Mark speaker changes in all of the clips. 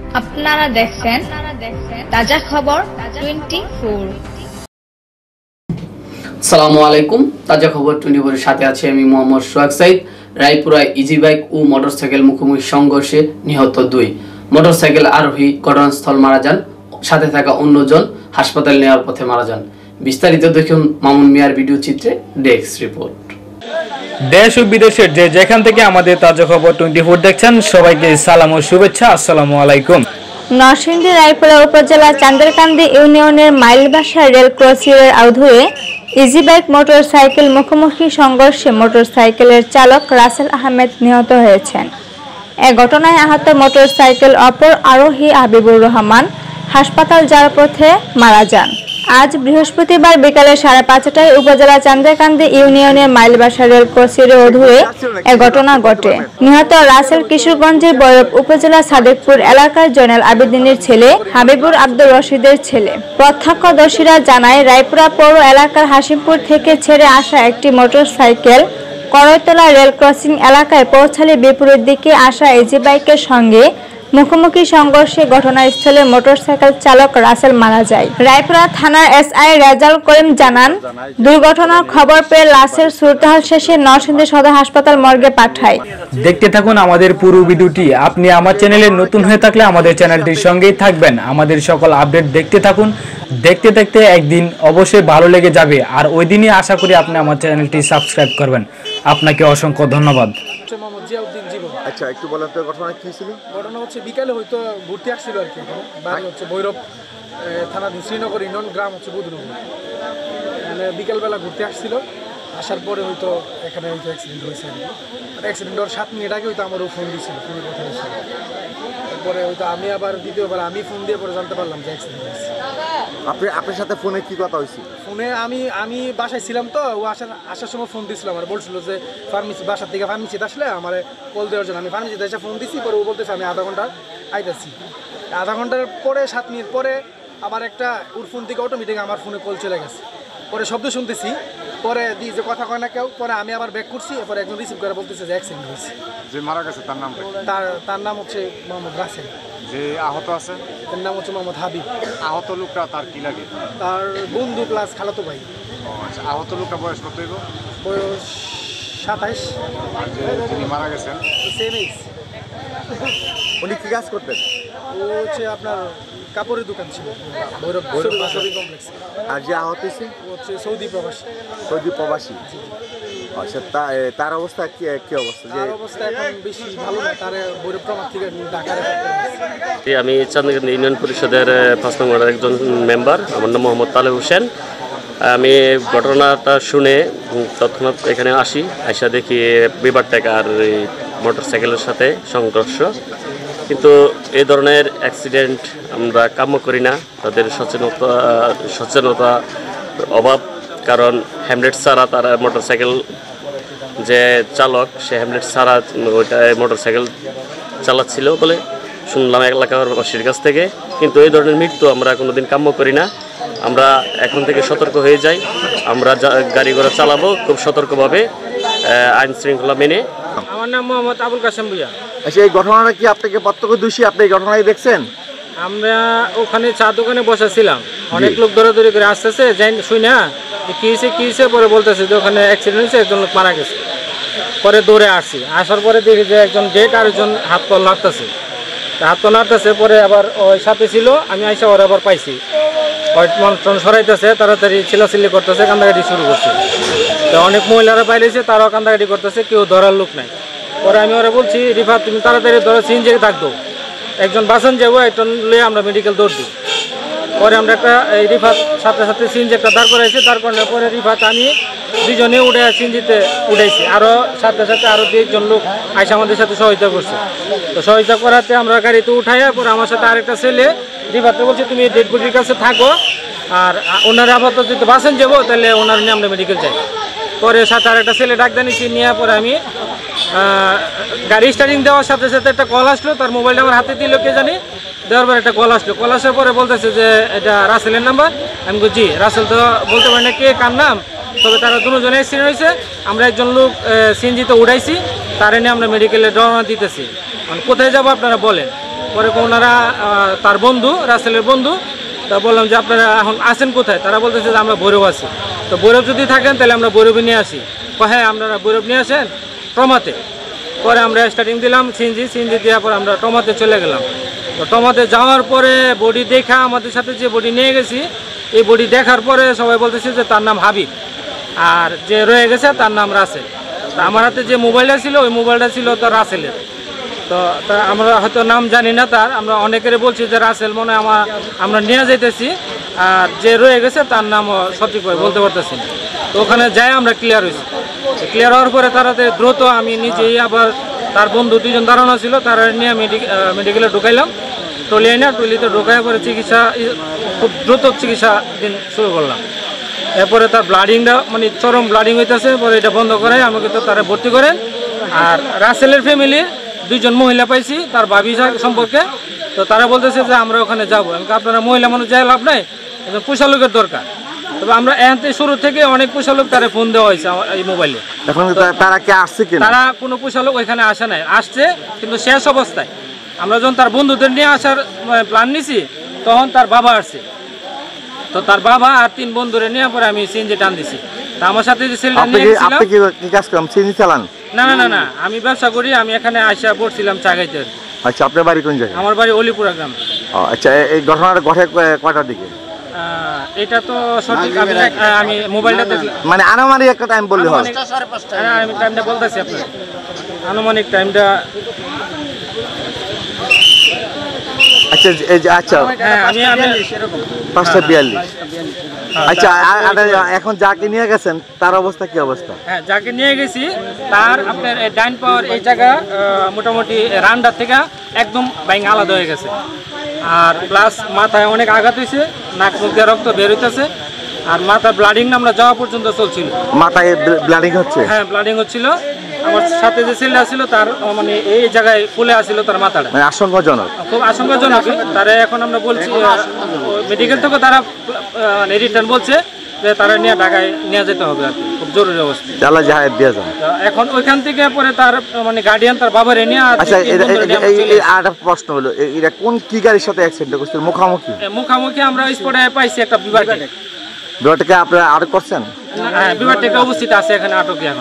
Speaker 1: আপনারা দেখছেন তাজা খবর 24।
Speaker 2: আসসালামু আলাইকুম। তাজা খবর 24 এর সাথে আছে আমি মোহাম্মদ সোহাগ সাইদ। রায়পুরায় ইজি বাইক ও মোটরসাইকেল মুখোমুখি সংঘর্ষে নিহত 2 মোটরসাইকেল আরোহী ঘটনাস্থল মারা যান, সাথে থাকা অন্যজন হাসপাতালে নেওয়ার পথে মারা যান। বিস্তারিত দেখুন মামুন মিয়ার ভিডিও চিত্রে। Desk report.
Speaker 3: দেশ ও বিদেশের যে যেখান থেকে আমাদের তাজা খবর 24 দেখছেন সবাইকে সালাম ও শুভেচ্ছা। আসসালামু আলাইকুম।
Speaker 4: নরসিংদী রায়পুরা উপজেলা চান্দেরকান্দি ইউনিয়নের মাইলবাসা রেল ক্রসিংয়ের আধুয়ে ইজি বাইক মোটরসাইকেল মুখোমুখি সংঘর্ষে মোটরসাইকেলের চালক রাসেল আহমেদ নিহত হয়েছেন। এ ঘটনায় আহত মোটরসাইকেল অপর আরোহী হাবিবুর রহমান হাসপাতাল যাওয়ার পথে মারা যান। আজ বৃহস্পতিবার বিকালে 5:30টায় উপজেলা চান্দেরকান্দি ইউনিয়নের মাইলবাসা রেল ক্রসিংয়ের অধুয়ে এ ঘটনা ঘটে। নিহত রাসেল কিশোরগঞ্জের বৈরব উপজেলা সাদেকপুর এলাকার জয়নাল আবেদিনের ছেলে, হাবিবুর আব্দুর রশিদের ছেলে। প্রত্যক্ষদর্শীরা জানায়, রায়পুরা পৌর এলাকার হাসিমপুর থেকে ছেড়ে আসা একটি মোটরসাইকেল করইতলা রেল ক্রসিং এলাকায় পৌঁছালে বিপরীত দিকে আসা ইজি বাইকের সঙ্গে মুখোমুখি সংঘর্ষে ঘটনাস্থলে মোটরসাইকেল চালক রাসেল মারা যায়। রায়পুরা থানার এসআই রেজাল করিম জানান, দুর্ঘটনার খবর পেয়ে লাশের সুরতাহাল শেষে নরসিংদী সদর হাসপাতাল মর্গে পাঠায়।
Speaker 3: দেখতে থাকুন আমাদের পুরো ভিডিওটি। আপনি আমার চ্যানেলে নতুন হয়ে থাকলে আমাদের চ্যানেলটির সঙ্গেই থাকবেন। আমাদের সকল আপডেট দেখতে থাকুন। দেখতে দেখতে একদিন অবশ্যই ভালো লেগে যাবে, আর ওই দিনই আশা করি আপনি আমার চ্যানেলটি সাবস্ক্রাইব করবেন। আপনাকে অসংখ্য ধন্যবাদ।
Speaker 5: আচ্ছা, একটু বলেন তো ঘটনা কি ছিল?
Speaker 6: ঘটনা হচ্ছে বিকালে হয়তো ঘুরতে আসছিল আর কি। বাড়ি হচ্ছে ভৈরব থানা শ্রীনগর ইউনিয়ন, গ্রাম হচ্ছে বুধনগর। মানে বিকালবেলা ঘুরতে আসছিল, আসার পরে হয়তো এখানে হয়তো অ্যাক্সিডেন্ট হয়েছে আর কি। অ্যাক্সিডেন্ট হওয়ার 7 মিনিট আগে হয়তো আমারও ফোন দিয়েছিল, ফোনের কথা হয়েছিল। তারপরে হয়তো আমি আবার দ্বিতীয়বার আমি ফোন দিয়ে পরে জানতে পারলাম যে অ্যাক্সিডেন্ট হয়েছে।
Speaker 5: আপনার সাথে ফোনে কি কথা হয়েছিল?
Speaker 6: ফোনে আমি বাসায় ছিলাম, তো ও আসার সময় ফোন দিয়েছিল আমার, বলছিল যে ফার্মেসি, বাসার থেকে ফার্মেসিতে আসলে আমার কল দেওয়ার জন্য। আমি ফার্মেসিতে এসে ফোন দিচ্ছি, পরে ও বলতেছে আমি আধা ঘন্টা আইতেছি। আধা ঘন্টার পরে 7 মিনিট পরে আবার একটা ওর ফোন থেকে অটোমেটিক আমার ফোনে কল চলে গেছে। পরে শব্দ শুনতেছি, পরে দিই যে কথা কয় না কেউ। পরে আমি আবার ব্যাক করছি, এরপরে একজন রিসিভ করে বলতেছে যে অ্যাক্সিডেন্ট হয়েছে।
Speaker 5: যে মারা গেছে তার নাম?
Speaker 6: তার নাম হচ্ছে মোহাম্মদ রাসেল।
Speaker 5: যে আহত আছে
Speaker 6: তার নাম হচ্ছে মোহাম্মদ হাবিব।
Speaker 5: আহত লোকটা তার কি লাগে?
Speaker 6: তার বন্ধু প্লাস খালাতো ভাই।
Speaker 5: আচ্ছা, আহত লোকটা বয়স কত?
Speaker 6: বয়স 27।
Speaker 5: আর যিনি মারা গেছেন
Speaker 6: সেম এজ।
Speaker 5: উনি কি কাজ করতেন?
Speaker 6: ও হচ্ছে আপনার কাপড়ের দোকান ছিল ভৈরব শপিং কমপ্লেক্সে।
Speaker 5: আর যে আহত হয়েছে
Speaker 6: ও হচ্ছে সৌদি প্রবাসী।
Speaker 5: আচ্ছা, তার অবস্থা কি অবস্থা?
Speaker 6: তার অবস্থা এখন বেশি ভালো না। তার ভৈরব থেকে ঢাকার।
Speaker 7: আমি চান্দেরকান্দি ইউনিয়ন পরিষদের 5 নং ওয়ার্ডের একজন মেম্বার। আমার নাম মোহাম্মদ তালেব হোসেন। ঘটনাটা শুনে তৎক্ষণাৎ এখানে আসা দেখি বিবার টাকার মোটরসাইকেলের সাথে সংঘর্ষ। কিন্তু এই ধরনের অ্যাক্সিডেন্ট আমরা কাম্য করি না। তাদের সচেতনতা অভাব, কারণ হ্যামলেট ছাড়া তারা মোটরসাইকেল যে চালক, সে হ্যামলেট ছাড়া ওইটা মোটরসাইকেল চালাচ্ছিল বলে শুনলাম এলাকাবাসীর কাছ থেকে। কিন্তু এই ধরনের মৃত্যু আমরা কোনোদিন কাম্য করি না। আমরা এখন থেকে সতর্ক হয়ে যাই। আমরা গাড়ি ঘোড়া চালাবো খুব সতর্কভাবে, আইন শৃঙ্খলা মেনে।
Speaker 8: আমার নাম মোহাম্মদ আবুল কাসেম ভুইয়া।
Speaker 5: আচ্ছা, এই ঘটনাটা কি আপনাকে প্রত্যক্ষদর্শী? আপনি এই ঘটনায় দেখছেন?
Speaker 8: আমরা ওখানে চা দোকানে বসেছিলাম, অনেক লোক দৌড়াদৌড়ি করে আসতেছে, যাই শুই না কি হয়েছে পরে বলতেছে যে ওখানে অ্যাক্সিডেন্ট হয়েছে, একজন লোক মারা গেছে। পরে দৌড়ে আসছি, আসার পরে দেখি যে একজন ডেট আর একজন হাত পা নাড়তেছে। পরে আবার ওই সাথে ছিল, আমি আইসা ওরা আবার পাইছি, সরাইতেছে, তাড়াতাড়ি চিল্লাচিল্লি করতেছে, কান্দাকাটি শুরু করছে। তো অনেক মহিলারা পাইলেছে, তারাও কান্দাকাটি করতেছে, কেউ ধরার লোক নাই। পরে আমি ওরা বলছি, রিফাত তুমি তাড়াতাড়ি ধরো, সিনজে থাকতো, একজন বাসন যাবো, একটা নিয়ে আমরা মেডিকেল দৌড় দিই। পরে আমরা একটা এই রিফাত সাথে সিনজি একটা দাঁড় করাইছি। দাঁড় করানোর পরে রিফাত আমি দুজনে উঠে সিনজিতে উঠাইছি। আরও সাথে আরও 2-1 লোক আইসা আমাদের সাথে সহায়তা করছে। তো সহায়তা করাতে আমরা গাড়িতে উঠাইয়া পরে আমার সাথে আরেকটা ছেলে রিফাতকে বলছে তুমি ডেড বডির কাছে থাকো, আর ওনার আপাতত যদি বাসন যাবো তাহলে ওনার নিয়ে আমরা মেডিকেল যাই। পরে সাথে আরেকটা ছেলে ডাক দানিছি, নিয়ে পরে আমি গাড়ি স্টার্টিং দেওয়ার সাথে একটা কল আসলো, তার মোবাইলটা আমার হাতে দিল কে জানি, দেওয়ার পরে একটা কল আসলো। কল আসার পরে বলতেছে যে এটা রাসেলের নাম্বার। আমি বলছি রাসেল তো বলতে পারি না কে কার নাম, তবে তারা দুজনে অ্যাক্সিডেন্ট হয়েছে। আমরা একজন লোক সিএনজিতে উঠাইছি, তারা নিয়ে আমরা মেডিকেলে রওনা দিতেছি। মানে কোথায় যাবো আপনারা বলেন। পরে ওনারা তার বন্ধু রাসেলের বন্ধু, তা বললাম যে আপনারা এখন আসেন কোথায়? তারা বলতেছে যে আমরা ভৈরব আছি। তো ভৈরব যদি থাকেন তাহলে আমরা ভৈরবে নিয়ে আসি। হ্যাঁ আপনারা ভৈরব নিয়ে আসেন ট্রমাতে। পরে আমরা স্টার্টিং দিলাম সিএনজি দেওয়ার পর আমরা টমাতে চলে গেলাম। তো টমাতে যাওয়ার পরে বডি দেখা আমাদের সাথে যে বডি নিয়ে গেছি, এই বডি দেখার পরে সবাই বলতেছে যে তার নাম হাবিব, আর যে রয়ে গেছে তার নাম রাসেল। তা আমার হাতে যে মোবাইলটা ছিল ওই মোবাইলটা ছিল তো রাসেলের। তো আমরা হয়তো নাম জানি না তার, আমরা অনেকের বলছি যে রাসেল মনে হয় আমরা নিয়ে যাইতেছি, আর যে রয়ে গেছে তার নাম সঠিকভাবে বলতে পারতেছি না। তো ওখানে যাই আমরা ক্লিয়ার হয়েছি। ক্লিয়ার হওয়ার পরে তাড়াতাড়ি দ্রুত আমি নিজেই আবার তার বন্ধু 2 জন দাঁড়ানো ছিল, তারা নিয়ে মেডিকেলে ঢুকাইলাম। ট্রলিতে ঢুকাই পরে চিকিৎসা খুব দ্রুত চিকিৎসা দিন শুরু করলাম। এরপরে তার ব্লাডিংটা মানে চরম ব্লাডিং হইতেছে, পরে এটা বন্ধ করে আমাকে তো তারা ভর্তি করেন। আর রাসেলের ফ্যামিলির 2 জন মহিলা পাইছি তার ভাবি সম্পর্কে। তো তারা বলতেছে যে আমরা ওখানে যাবো। আপনারা মহিলা মানুষ যাই লাভ নাই, একজন পুষা লোকের দরকার। তবে আমরা এখানে শুরু থেকে অনেক পুষা লোক তারা ফোন দেওয়া হয়েছে এই মোবাইলে।
Speaker 5: তারা কি আসছে কিনা?
Speaker 8: তারা কোনো পুষা লোক ওইখানে আসে নাই, আসছে কিন্তু শেষ অবস্থায়। আমরা যখন তার বন্ধুদের নিয়ে আসার প্ল্যান নিছি তখন তার বাবা আসছে। তো তার বাবা আর 3 বন্ধুরে নিয়ে পরে আমি সিএনজি টান দিছি। তা আমার সাথে যে ছেলেটা নিয়ে গেছিলাম।
Speaker 5: আপনি কি কাজ করেন? সিএনজি চালান?
Speaker 8: না, আমি ব্যবসা করি। আমি এখানে আইসা পড়ছিলাম চাগাইতে।
Speaker 5: আচ্ছা, আপনার বাড়ি কোন জায়গায়?
Speaker 8: আমার বাড়ি অলিপুরা গ্রাম।
Speaker 5: আচ্ছা, এই ঘটনাটা ঘটে কয়টার দিকে?
Speaker 8: এটা তো সঠিক আমি মোবাইলটা দেখলাম,
Speaker 5: মানে আনুমানিক একটা টাইম বললে হয়।
Speaker 8: আমি টাইমটা বলতেছি আপনার, আনুমানিক টাইমটা।
Speaker 5: আচ্ছা আচ্ছা,
Speaker 8: আমি
Speaker 5: 5:42। আচ্ছা, এখন যাকে নিয়ে গেছেন তার অবস্থা কি অবস্থা?
Speaker 8: হ্যাঁ, যাকে নিয়ে গেছি তার আপনার ডাইন পাওয়ার এই জায়গা মোটামুটি রান্ডার থেকে একদম বাইং আলাদা হয়ে গেছে। আর প্লাস মাথায় অনেক আঘাত হয়েছে, নাক মুখ দিয়ে রক্ত বের হইতেছে। আর মাথার ব্লাডিং আমরা যাওয়া পর্যন্ত চলছিল।
Speaker 5: মাথায় ব্লাডিং হচ্ছে?
Speaker 8: হ্যাঁ, ব্লাডিং হচ্ছিল। আমার সাথে যে ছেলেটা ছিল তার মানে এই জায়গায় ফুলে আসছিল তার মাথাটা,
Speaker 5: মানে আশঙ্কাজনক,
Speaker 8: খুব আশঙ্কাজনক। তারা এখন আমরা বলছি মেডিকেল থেকে তারা রিটার্ন বলছে যে তারা নিয়ে ঢাকায় নিয়ে যেতে হবে আর কি, খুব জরুরি অবস্থা। এখন ওইখান থেকে পরে তার মানে গার্ডিয়ান তার বাবারে নিয়ে।
Speaker 5: আচ্ছা, একটা প্রশ্ন হলো, এটা কোন কি গাড়ির সাথে অ্যাক্সিডেন্ট করছে?
Speaker 8: মুখামুখি আমরা স্পটে পাইছি একটা
Speaker 5: বিভাগটাকে আপনারা আটক করছেন?
Speaker 8: হ্যাঁ, বিভাগটাকে অবস্থিত আছে এখানে আটকে এখন।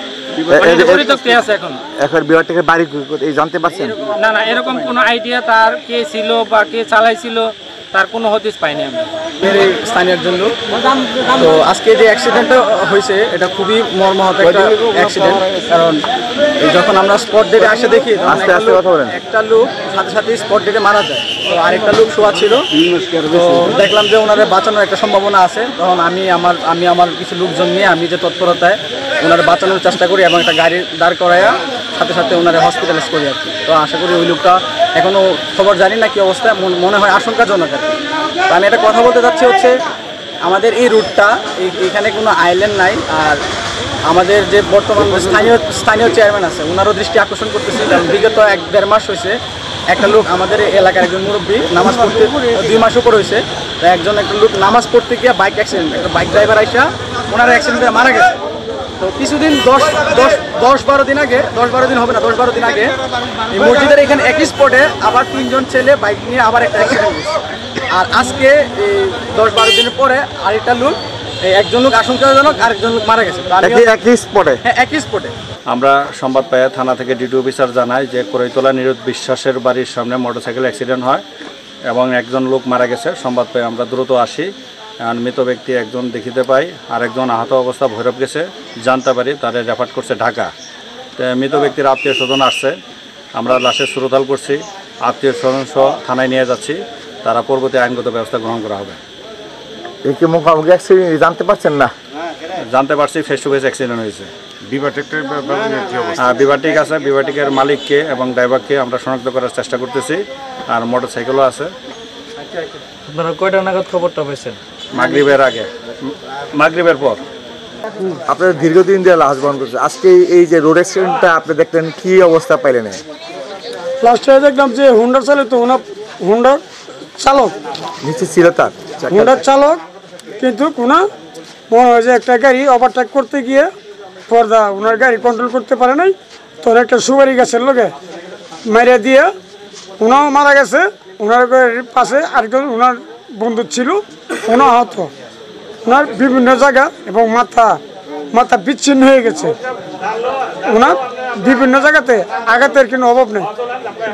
Speaker 5: এখন বিভাগটাকে বাড়ি জানতে পারছেন?
Speaker 8: না, এরকম কোনো আইডিয়া তার কে ছিল বা কে চালাইছিল তার কোনো হদিস পাইনি আমরা।
Speaker 9: স্থানীয় জন্য তো আজকে যে অ্যাক্সিডেন্টটা হয়েছে এটা খুবই মর্মাহত একটা অ্যাক্সিডেন্ট। কারণ যখন আমরা স্পট ডেটে আসে দেখি একটা লোক সাথে সাথে স্পট ডেটে মারা যায়, তো আরেকটা লোক শোয়া ছিল। তো দেখলাম যে ওনাদের বাঁচানোর একটা সম্ভাবনা আছে। তখন আমি আমার কিছু লোকজন নিয়ে আমি যে তৎপরতায় ওনারা বাঁচানোর চেষ্টা করি এবং একটা গাড়ি দাঁড় করাইয়া সাথে সাথে ওনারা হসপিটালাইজ করি আর কি। তো আশা করি ওই লোকটা এখনও খবর জানি না কি অবস্থা, মনে হয় আশঙ্কাজনক আর কি। তো আমি একটা কথা বলতে চাচ্ছি হচ্ছে আমাদের এই রুটটা এখানে কোনো আইল্যান্ড নাই। আর আমাদের যে বর্তমান স্থানীয় চেয়ারম্যান আছে ওনারও দৃষ্টি আকর্ষণ করতেছে। কারণ বিগত 1-1.5 মাস হয়েছে একটা লোক আমাদের এলাকার একজন মুরব্বী নামাজ পড়তে 2 মাস উপর হয়েছে। তো একটা লোক নামাজ পড়তে গিয়ে বাইক অ্যাক্সিডেন্ট, একটা বাইক ড্রাইভার আইসা ওনার অ্যাক্সিডেন্টে মারা গেছে। তো কিছুদিন 10-12 দিন আগে, 10-12 দিন হবে না, 10-12 দিন আগে এই মসজিদের এখানে একই স্পটে আবার 3 জন ছেলে বাইক নিয়ে আবার একটা অ্যাক্সিডেন্ট হয়েছে। আর আজকে এই 10-12 দিনের পরে আরেকটা লোক, একজন লোক আশঙ্কাজনক, আরেকজন লোক মারা গেছে একই স্পটে। হ্যাঁ, একই স্পটে।
Speaker 10: আমরা সংবাদ পেয়ে থানা থেকে ডিউটি অফিসার জানাই যে করইতলা নিরোধ বিশ্বাসের বাড়ির সামনে মোটরসাইকেল অ্যাক্সিডেন্ট হয় এবং একজন লোক মারা গেছে। সংবাদ পেয়ে আমরা দ্রুত আসি। মৃত ব্যক্তি একজন দেখিতে পাই, আরেকজন আহত অবস্থা ভৈরব গেছে জানতে পারি, তারা রেফার করছে ঢাকা। মৃত ব্যক্তির আত্মীয় স্বজন আসছে, আমরা লাশের সুরতাল করছি, আত্মীয় স্বজন সহ থানায় নিয়ে যাচ্ছি, তারা পরবর্তী আইনগত ব্যবস্থা গ্রহণ করা হবে।
Speaker 5: মুখোমুখি অ্যাক্সিডেন্ট জানতে পারছেন না?
Speaker 10: জানতে পারছি, ফেস টু ফেস অ্যাক্সিডেন্ট হয়েছে। বিভাটিক আছে, বিভাটিকের মালিককে এবং ড্রাইভারকে আমরা শনাক্ত করার চেষ্টা করতেছি। আর মোটরসাইকেলও আছে।
Speaker 3: আপনারা কয়টা নাগাদ খবরটা পেয়েছেন?
Speaker 10: মাগরিবের পর।
Speaker 5: আপনারা দীর্ঘদিন ধরে লাশ বহন করছে, আজকে এই যে রোড অ্যাক্সিডেন্টটা আপনি দেখলেন, কি অবস্থা পাইলেন?
Speaker 11: লাস্টে দেখলাম যে হুন্ডার চালক, তো হুন্ডার চালক
Speaker 5: নিচে ছিল, তার
Speaker 11: হুন্ডার চালক, কিন্তু কোনো মনে হয় যে একটা গাড়ি ওভারটেক করতে গিয়ে পর্দা ওনার গাড়ি কন্ট্রোল করতে পারে নাই, তো একটা সুপারি গাছের লোকে মারিয়া দিয়ে ওনাও মারা গেছে, ওনার পাশে আরেকজন ওনার বন্ধু ছিল, ওনা আহত। ওনার বিভিন্ন জায়গা এবং মাথা বিচ্ছিন্ন হয়ে গেছে। ওনার বিভিন্ন জায়গাতে আঘাতের কোনো অভাব নেই।